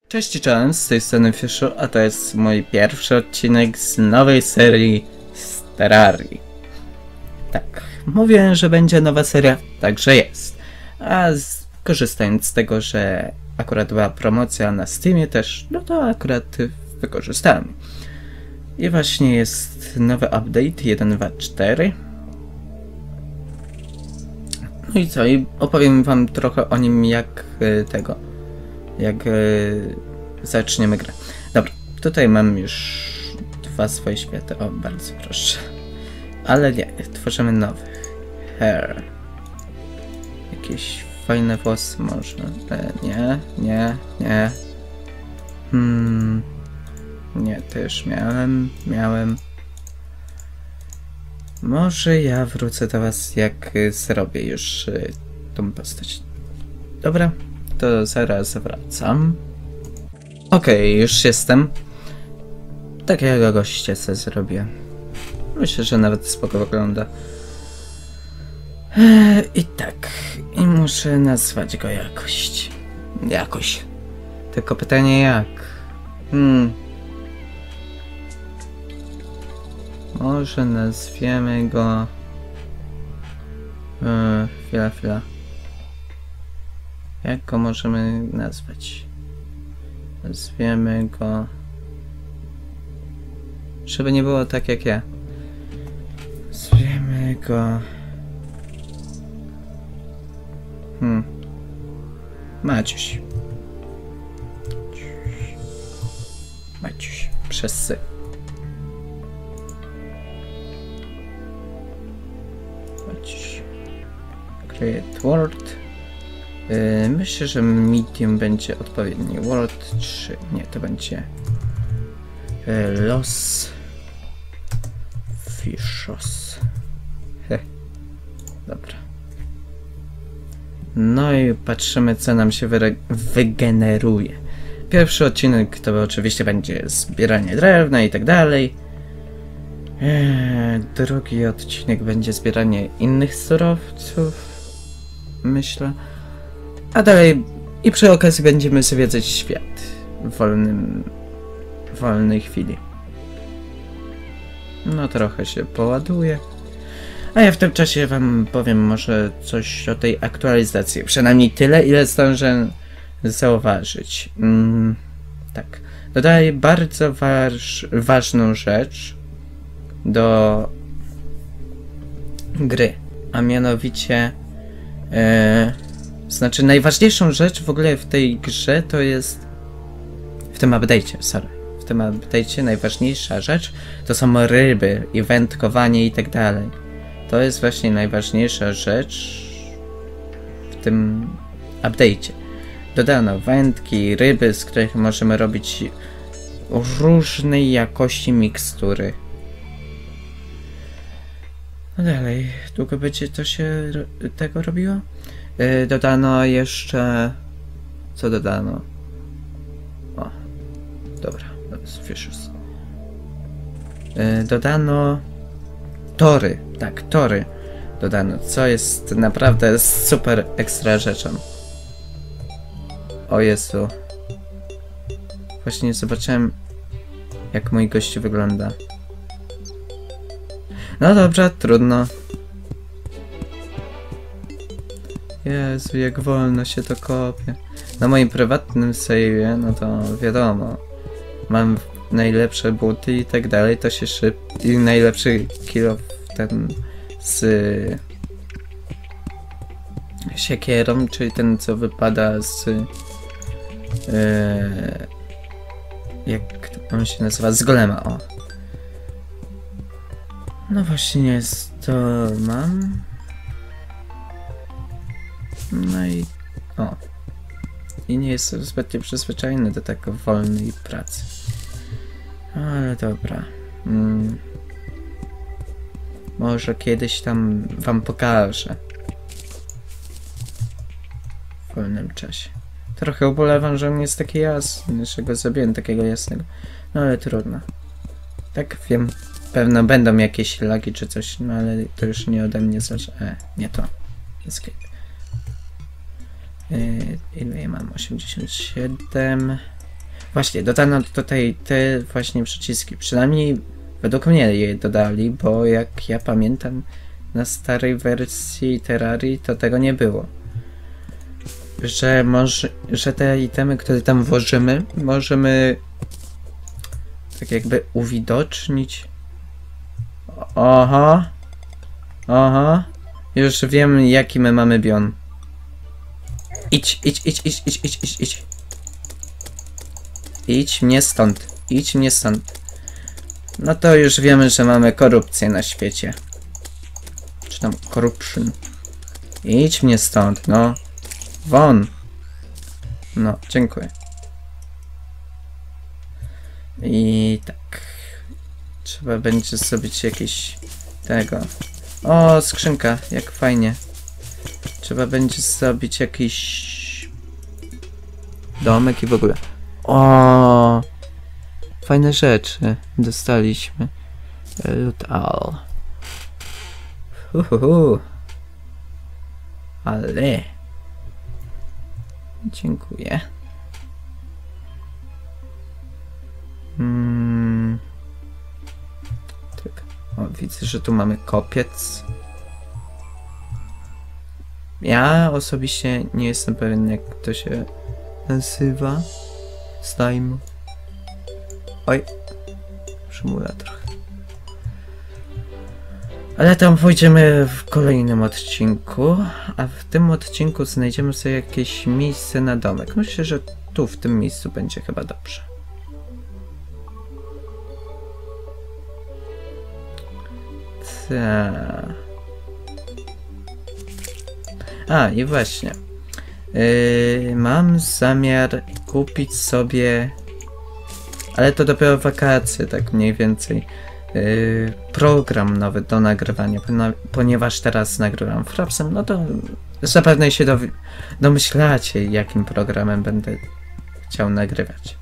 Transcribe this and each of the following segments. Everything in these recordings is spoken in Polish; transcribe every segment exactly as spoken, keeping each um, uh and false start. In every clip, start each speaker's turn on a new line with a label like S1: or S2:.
S1: Cześć, cześć, z tej strony Fiszu, a to jest mój pierwszy odcinek z nowej serii z Terrarii. Tak, mówię, że będzie nowa seria, także jest. A z, korzystając z tego, że akurat była promocja na Steamie też, no to akurat wykorzystałem. I właśnie jest nowy update jeden dwa cztery. No i co, i opowiem wam trochę o nim, jak y, tego, jak y, zaczniemy grę. Dobra, tutaj mam już dwa swoje światy, o bardzo proszę. Ale nie, tworzymy nowy. Hair. Jakieś fajne włosy może. E, nie, nie, nie. Hmm. Nie, też miałem, miałem. Może ja wrócę do was, jak zrobię już y, tą postać. Dobra, to zaraz wracam. Okej, okay, już jestem. Takiego gościa sobie zrobię. Myślę, że nawet spoko wygląda. Eee, I tak, i muszę nazwać go jakoś. Jakoś. Tylko pytanie jak? Hmm. Może nazwiemy go... Eee, chwila, chwila. Jak go możemy nazwać? Nazwiemy go... Żeby nie było tak jak ja. Nazwiemy go... Hmm. Maciuś. Maciuś. Przez sy. Maciuś. Create world. Yy, myślę, że medium będzie odpowiedni. World trzy. Nie, to będzie yy, Los Fishos. Heh. Dobra. No i patrzymy, co nam się wygeneruje. Pierwszy odcinek to oczywiście będzie zbieranie drewna i tak dalej. Eee, drugi odcinek będzie zbieranie innych surowców. Myślę. A dalej i przy okazji będziemy zwiedzać świat w wolnym, w wolnej chwili. No trochę się poładuje. A ja w tym czasie wam powiem może coś o tej aktualizacji. Przynajmniej tyle, ile zdążę zauważyć. Mm, tak. Dodaję bardzo waż, ważną rzecz do gry. A mianowicie... E, znaczy najważniejszą rzecz w ogóle w tej grze to jest... W tym update'cie, sorry. W tym update'cie najważniejsza rzecz to są ryby i wędkowanie i tak dalej. To jest właśnie najważniejsza rzecz w tym update'cie. Dodano wędki, ryby, z których możemy robić różnej jakości mikstury. No dalej, długo będzie to się tego robiło? Yy, dodano jeszcze... Co dodano? O, dobra, Fishes. Yy, dodano... Tory, tak, tory dodano, co jest naprawdę super ekstra rzeczą. O Jezu. Właśnie zobaczyłem, jak mój gościu wygląda. No dobrze, trudno. Jezu, jak wolno się to kopie. Na moim prywatnym save'ie, no to wiadomo. Mam najlepsze buty i tak dalej, to się szyb... I najlepszy kill ten z siekierą, czyli ten, co wypada z yy, jak on się nazywa? Z golema, o. No właśnie, to mam. No i o. I nie jestem zbytnio przyzwyczajony do tak wolnej pracy. Ale dobra. Mm. Może kiedyś tam wam pokażę. W wolnym czasie. Trochę ubolewam, że on jest taki jasny, że go zrobiłem takiego jasnego. No ale trudno. Tak wiem. Pewno będą jakieś lagi czy coś, no ale to już nie ode mnie zależy. E, nie to. Escape. Yy, ile ja mam? osiemdziesiąt siedem. Właśnie, dodano tutaj te właśnie przyciski. Przynajmniej według mnie je dodali, bo jak ja pamiętam, na starej wersji Terrarii to tego nie było. Że może, że te itemy, które tam włożymy, możemy tak jakby uwidocznić. Oho. Oho. Już wiem, jaki my mamy bion. Idź, idź, idź, idź, idź, idź, idź, idź. Idź mnie stąd. Idź mnie stąd. No to już wiemy, że mamy korupcję na świecie. Czy tam corruption. Idź mnie stąd, no. Won. No, dziękuję. I tak. Trzeba będzie zrobić jakieś tego. O, skrzynka, jak fajnie. Trzeba będzie zrobić jakiś domek i w ogóle. O, fajne rzeczy dostaliśmy. Loot all. Uhuhu. Ale. Dziękuję. Hmm. Tak. O, widzę, że tu mamy kopiec. Ja osobiście nie jestem pewien, jak to się nazywa. Slime. Oj. Przymula trochę. Ale tam pójdziemy w kolejnym odcinku, a w tym odcinku znajdziemy sobie jakieś miejsce na domek. Myślę, że tu, w tym miejscu będzie chyba dobrze. Ta. A, i właśnie. Yy, mam zamiar kupić sobie, ale to dopiero wakacje, tak mniej więcej, yy, program nowy do nagrywania, ponieważ teraz nagrywam Frapsem, no to zapewne się dowi- domyślacie, jakim programem będę chciał nagrywać.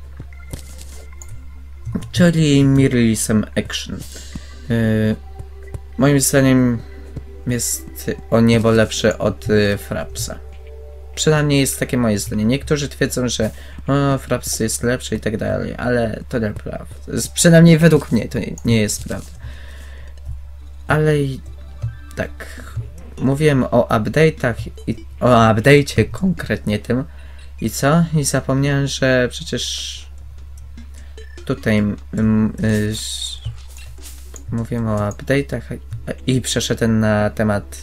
S1: Czyli Mirrorlessem Action. Yy, moim zdaniem jest o niebo lepszy od y, Frapsa. Przynajmniej jest takie moje zdanie. Niektórzy twierdzą, że o, Fraps jest lepszy i tak dalej, ale to nie prawda. Przynajmniej według mnie to nie, nie jest prawda. Ale i tak, mówiłem o update'ach i o update'cie konkretnie tym. I co? I zapomniałem, że przecież tutaj mm, y, mówiłem o update'ach i przeszedłem na temat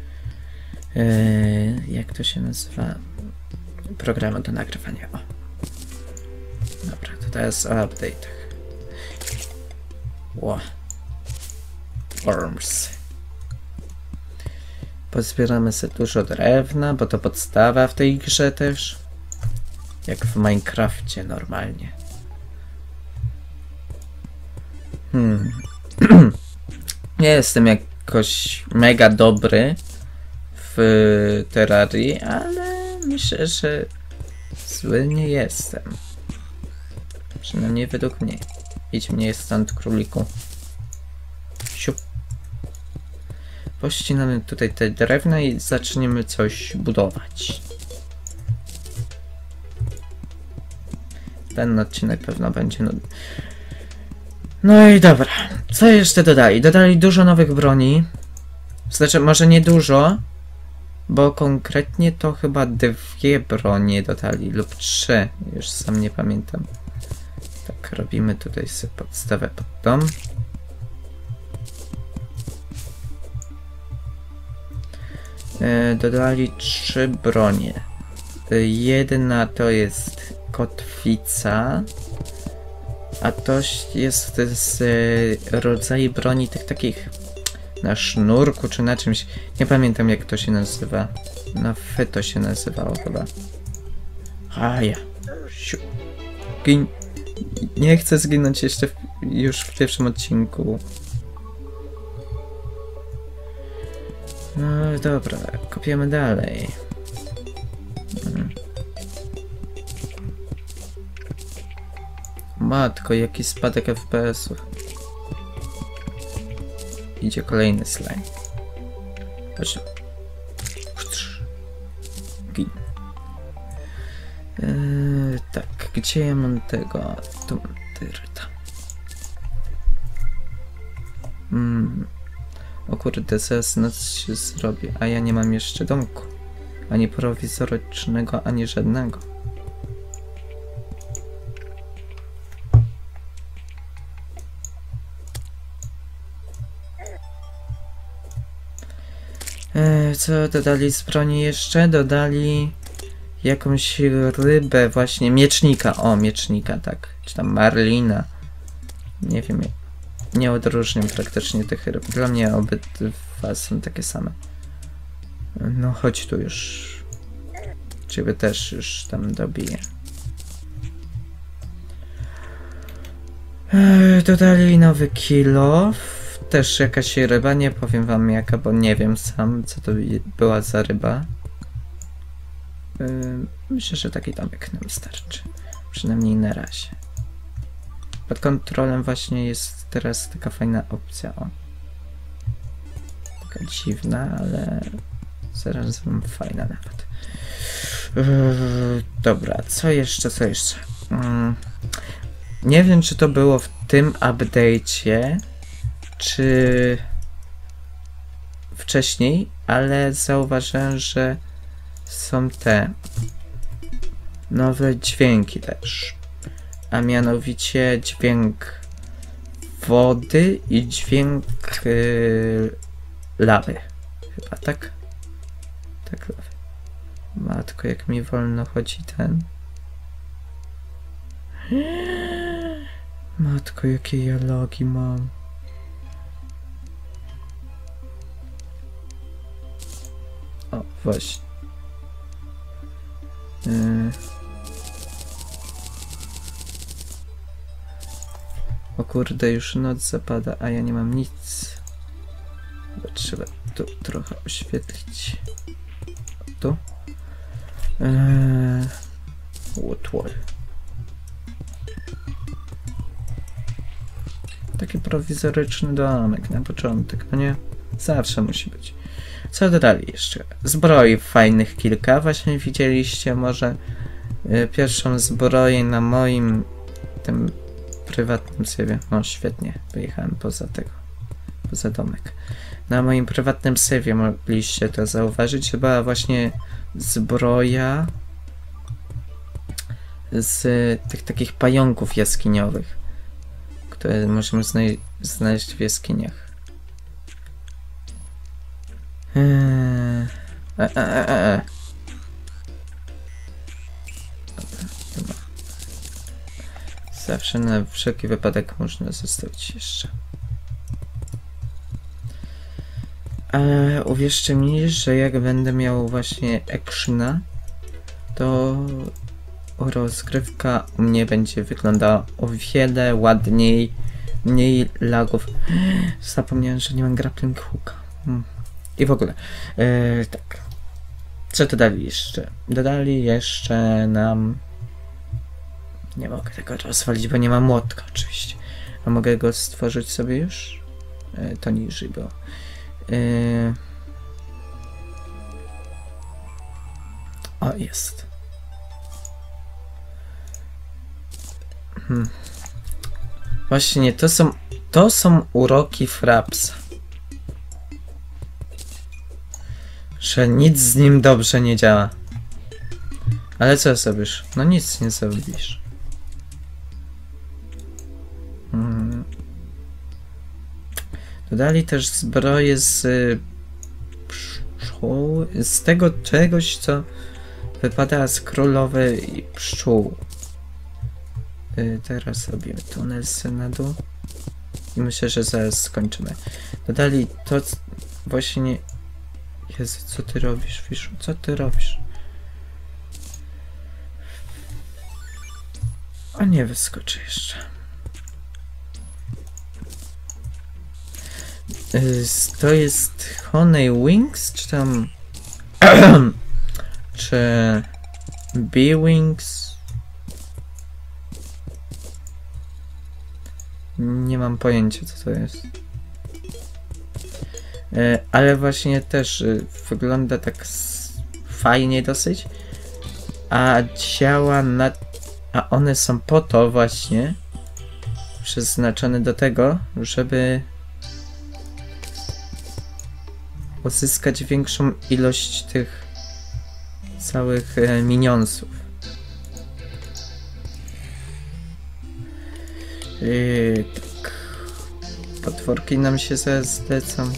S1: yy, jak to się nazywa, programu do nagrywania. O. Dobra, to teraz o update'ach. Wow. Worms. Pozbieramy sobie dużo drewna, bo to podstawa w tej grze też. Jak w Minecrafcie normalnie. Hmm. Nie jestem jakoś mega dobry w Terrarii, ale myślę, że zły nie jestem. Przynajmniej według mnie. Idź mnie stąd, króliku. Siup. Pościnamy tutaj te drewna i zaczniemy coś budować. Ten odcinek pewno będzie nudny. No i dobra, co jeszcze dodali? Dodali dużo nowych broni. Znaczy, może nie dużo, bo konkretnie to chyba dwie bronie dodali, lub trzy, już sam nie pamiętam. Tak, robimy tutaj sobie podstawę pod dom. Yy, dodali trzy bronie. Yy, jedna to jest kotwica. A to jest z e, rodzaju broni tych takich na sznurku czy na czymś. Nie pamiętam, jak to się nazywa. Na F to się nazywało chyba. A ja. Siu. Gin. Nie chcę zginąć jeszcze w, już w pierwszym odcinku. No dobra, kopiemy dalej. Hmm. Matko, jaki spadek F P S-ów. Idzie kolejny slime. Chodź. Gin. Eee, tak, Gdzie ja mam tego? Tu dyrta. Mm. O kurde, zaraz noc się zrobi, a ja nie mam jeszcze domku. Ani prowizorycznego, ani żadnego. Eee, co dodali z broni jeszcze? Dodali jakąś rybę właśnie, miecznika. O, miecznika, tak. Czy tam marlina. Nie wiem, nie odróżniam praktycznie tych ryb. Dla mnie obydwa są takie same. No chodź tu już. Ciebie też już tam dobiję. Eee, dodali nowy kill-off. Też jakaś ryba, nie powiem wam jaka, bo nie wiem sam, co to była za ryba. Yy, myślę, że taki domek nam wystarczy. Przynajmniej na razie. Pod kontrolą właśnie jest teraz taka fajna opcja. O. Taka dziwna, ale zarazem fajna nawet. Yy, dobra, co jeszcze, co jeszcze? Yy, nie wiem, czy to było w tym update'cie, czy wcześniej, ale zauważyłem, że są te nowe dźwięki też, a mianowicie dźwięk wody i dźwięk yy, lawy, chyba tak? Tak, lawy. Matko, jak mi wolno chodzi ten. Matko, jakie ja logi mam. O, właśnie. Yy. O kurde, już noc zapada, a ja nie mam nic. Bo trzeba tu trochę oświetlić. Tu. Yy. Łotwol. Taki prowizoryczny domek na początek, no nie? Zawsze musi być. Co dodali jeszcze? Zbroi fajnych kilka. Właśnie widzieliście może y, pierwszą zbroję na moim tym prywatnym save'ie. No świetnie, wyjechałem poza tego, poza domek. Na moim prywatnym save'ie mogliście to zauważyć. Była właśnie zbroja z tych takich pająków jaskiniowych, które możemy zna znaleźć w jaskiniach. Eee, e, e, e, e. Dobra, zawsze na wszelki wypadek można zostawić jeszcze. Ale uwierzcie mi, że jak będę miał właśnie actiona, to rozgrywka u mnie będzie wyglądała o wiele ładniej, mniej lagów. Zapomniałem, że nie mam grappling hooka. Hmm. I w ogóle, yy, tak. Co dodali jeszcze? Dodali jeszcze nam... Nie mogę tego rozwalić, bo nie mam młotka oczywiście. A mogę go stworzyć sobie już? Yy, to niżej było. Yy... O, jest. Hmm. Właśnie, to są, to są uroki Frapsa. Że nic z nim dobrze nie działa. Ale co zrobisz? No nic nie zrobisz. Hmm. Dodali też zbroję z pszczół, z tego czegoś, co wypada z królowej pszczół. Yy, teraz robimy tunel na dół. I myślę, że zaraz skończymy. Dodali to właśnie... Jezu, co ty robisz, Fiszu? Co ty robisz? A nie wyskoczy jeszcze. Yy, to jest Honey Wings, czy tam... czy... Bee Wings? Nie mam pojęcia, co to jest. Yy, ale właśnie też yy, wygląda tak fajnie dosyć, a działa na A one są po to właśnie przeznaczone do tego, żeby uzyskać większą ilość tych całych e, minionsów. Yy, tak. Potworki nam się zaraz zlecą.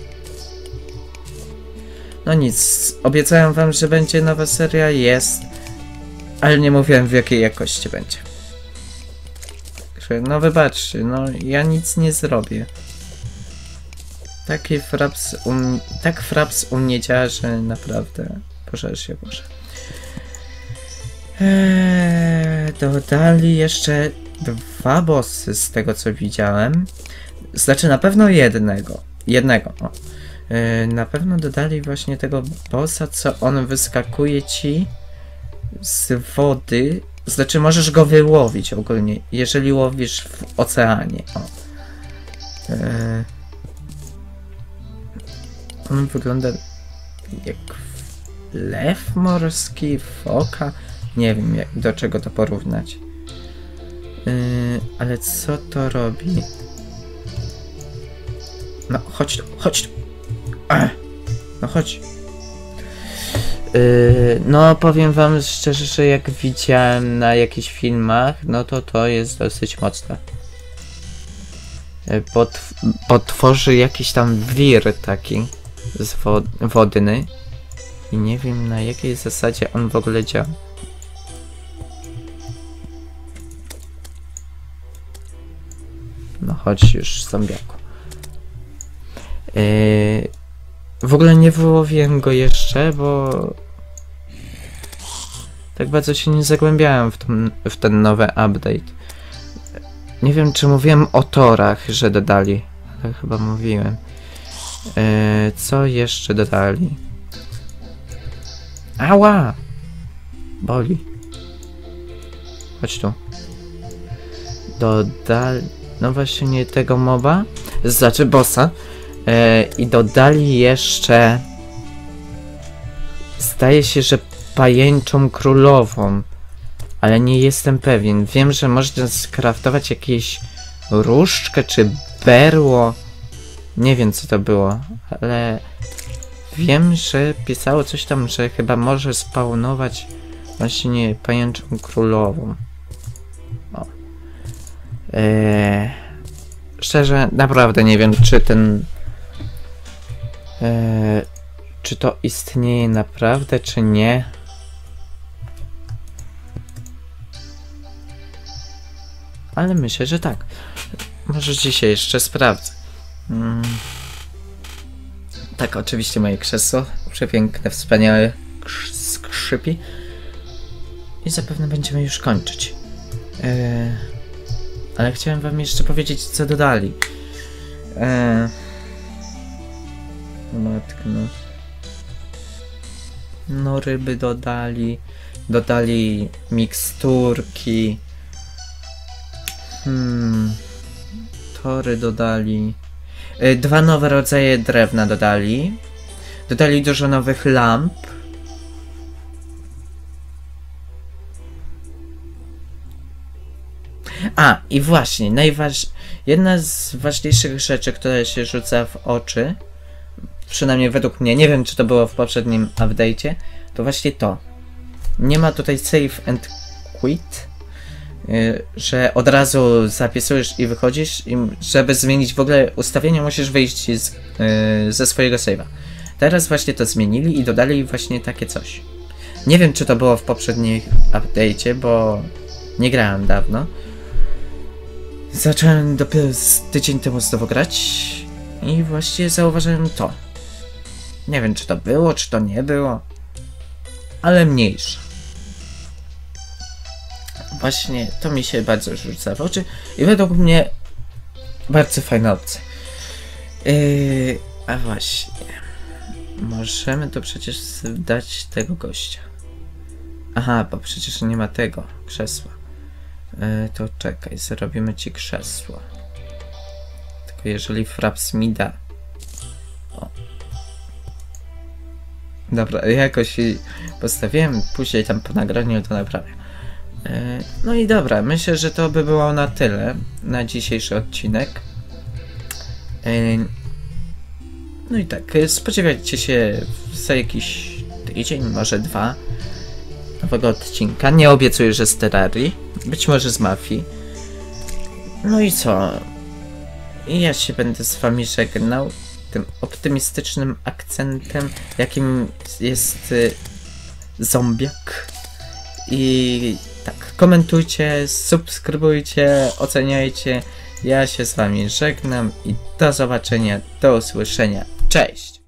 S1: No nic, obiecałem wam, że będzie nowa seria, jest, ale nie mówiłem w jakiej jakości będzie. Także no wybaczcie, no ja nic nie zrobię. Taki fraps u mnie, tak fraps u mnie działa, że naprawdę pożal się Boże. Eee, dodali jeszcze dwa bossy z tego co widziałem. Znaczy na pewno jednego. Jednego. O. Eee, na pewno dodali właśnie tego bossa, co on wyskakuje ci z wody. Znaczy możesz go wyłowić ogólnie, jeżeli łowisz w oceanie. O. Eee, on wygląda jak lew morski, foka. Nie wiem jak, do czego to porównać. Yy, ale co to robi? No chodź tu, chodź tu. Ach, no chodź. Yy, no powiem wam szczerze, że jak widziałem na jakichś filmach, no to to jest dosyć mocne. Yy, bo, bo tworzy jakiś tam wir taki z wo wodny. I nie wiem na jakiej zasadzie on w ogóle działa. No chodź już, zombiaku. Yy, w ogóle nie wyłowiłem go jeszcze, bo tak bardzo się nie zagłębiałem w ten, w ten nowy update. Nie wiem, czy mówiłem o torach, że dodali, ale chyba mówiłem. Yy, co jeszcze dodali? Ała! Boli. Chodź tu. Dodali... No właśnie nie tego moba. Znaczy bossa. Yy, I dodali jeszcze... Zdaje się, że pajęczą królową. Ale nie jestem pewien. Wiem, że można skraftować jakieś różdżkę czy berło. Nie wiem co to było, ale... Wiem, że pisało coś tam, że chyba może spawnować właśnie pajęczą królową. O. Eee, szczerze, naprawdę nie wiem, czy ten... Eee, czy to istnieje naprawdę, czy nie. Ale myślę, że tak. Może dzisiaj jeszcze sprawdzę. Hmm. Tak, oczywiście moje krzesło. Przepiękne, wspaniałe skrzypi. I zapewne będziemy już kończyć. Yy, ale chciałem wam jeszcze powiedzieć, co dodali. Yy, no matko, no. No ryby dodali. Dodali miksturki. Hmm. Tory dodali. Dwa nowe rodzaje drewna dodali. Dodali dużo nowych lamp. A, i właśnie, najważ... jedna z ważniejszych rzeczy, która się rzuca w oczy, przynajmniej według mnie, nie wiem czy to było w poprzednim update'cie, to właśnie to. Nie ma tutaj save and quit. Yy, że od razu zapisujesz i wychodzisz i żeby zmienić w ogóle ustawienia musisz wyjść z, yy, ze swojego save'a. Teraz właśnie to zmienili i dodali właśnie takie coś. Nie wiem czy to było w poprzednim update'cie, bo nie grałem dawno. Zacząłem dopiero z tydzień temu znowu grać i właśnie zauważyłem to. Nie wiem czy to było, czy to nie było, ale mniejsze. Właśnie to mi się bardzo rzuca w oczy i według mnie bardzo fajna opcja. Yy, a właśnie, możemy to przecież dać tego gościa. Aha, bo przecież nie ma tego krzesła. Yy, to czekaj, zrobimy ci krzesło. Tylko jeżeli fraps mi da. O. Dobra, jakoś postawiłem, później tam po nagraniu to naprawię. E, no i dobra, myślę, że to by było na tyle na dzisiejszy odcinek. E, no i tak, spodziewajcie się za jakiś tydzień, może dwa, nowego odcinka. Nie obiecuję, że z Terrarii, być może z Mafii. No i co? I ja się będę z wami żegnał tym optymistycznym akcentem, jakim jest y, zombiak. I tak, komentujcie, subskrybujcie, oceniajcie. Ja się z wami żegnam i do zobaczenia, do usłyszenia. Cześć!